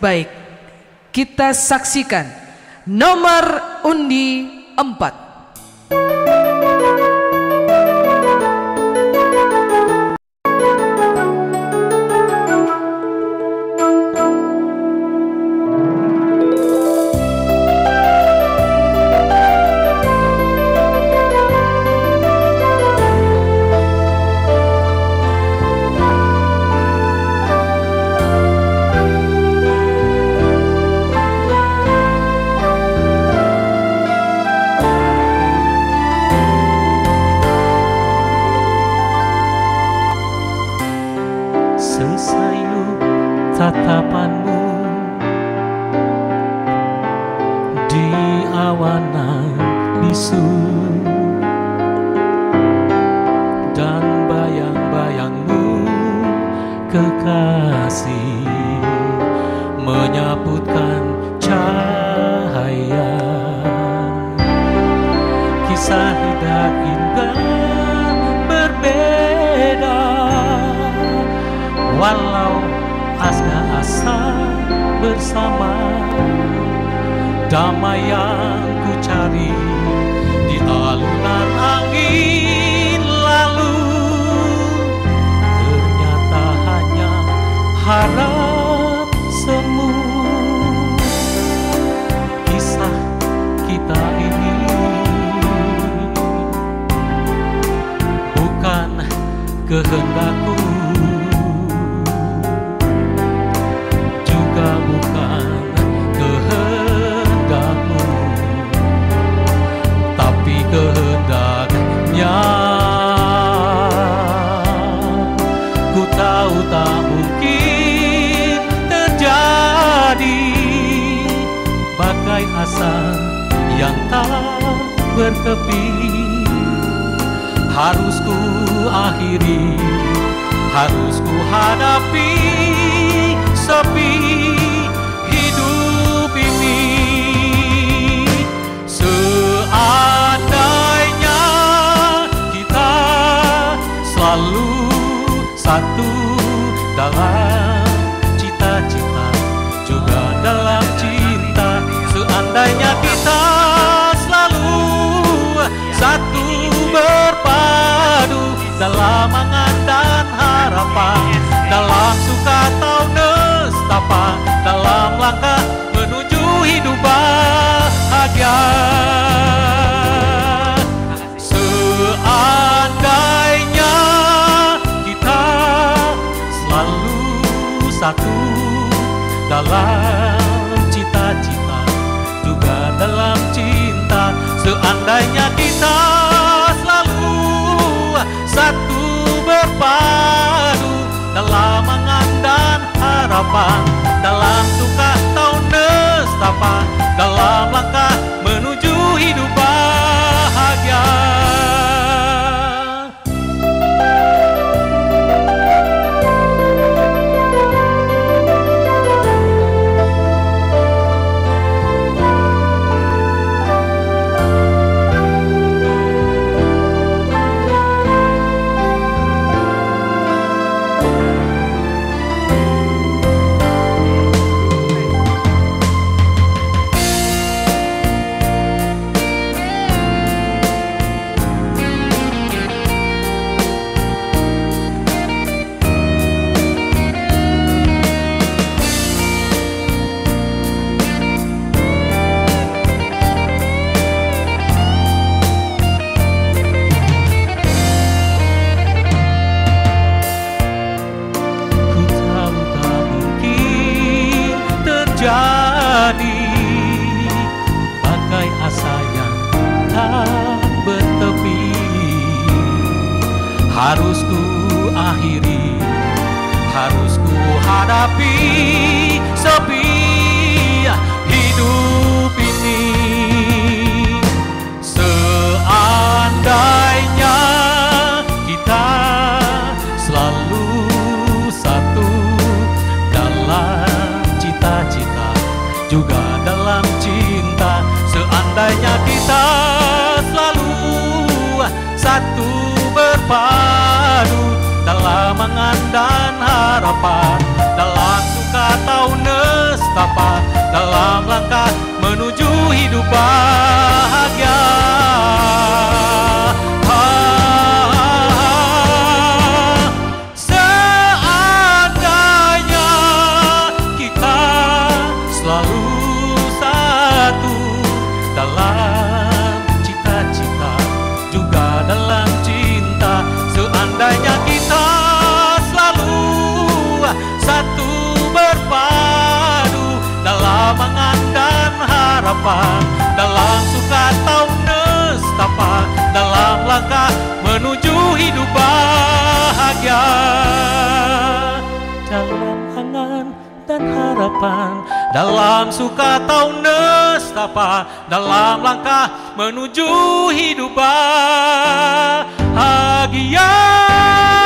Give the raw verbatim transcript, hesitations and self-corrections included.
Baik, kita saksikan nomor undi empat. Sesayu tatapanmu di awan bisu, dan bayang-bayangmu kekasih menyaputkan cahaya. Kisah hidup indah berbeda, walau asa-asa bersama. Damai yang ku cari di alunan angin lalu, ternyata hanya harap semu. Kisah kita ini bukan kehendakku, bukan kehendakmu, tapi kehendaknya. Ku tahu tak mungkin terjadi, bagai asa yang tak bertepi. Harus ku akhiri, harus ku hadapi sepi hidup ini. Seandainya kita selalu satu dalam cita-cita, juga dalam cinta. Seandainya kita selalu satu, berpadu dalam angan dan harapan, dalam suka atau nestapa, dalam langkah menuju hidup bahagia. Seandainya kita selalu satu dalam cita-cita, juga dalam cinta. Seandainya kita selalu satu, berpadu dalam angan dan harapan, dalam suka atau nestapa, dalam langkah menuju hidup bahagia. Jadi bagai asa yang tak bertepi, harus ku akhiri, harus ku hadapi sepi hidup ini. Seandainya kita selalu satu dalam cita-cita, juga dalam cinta. Seandainya kita selalu satu, berpadu dalam angan dan harapan, dalam suka atau nestapa, nestapa dalam langkah menuju hidup bahagia. Seandainya kita selalu satu dalam cita-cita juga dalam cinta, seandainya kita selalu satu berpadu dalam angan dan harapan, dalam suka atau nestapa, dalam langkah menuju hidup bahagia. Dalam angan dan harapan, dalam suka atau nestapa, dalam langkah menuju hidup bahagia.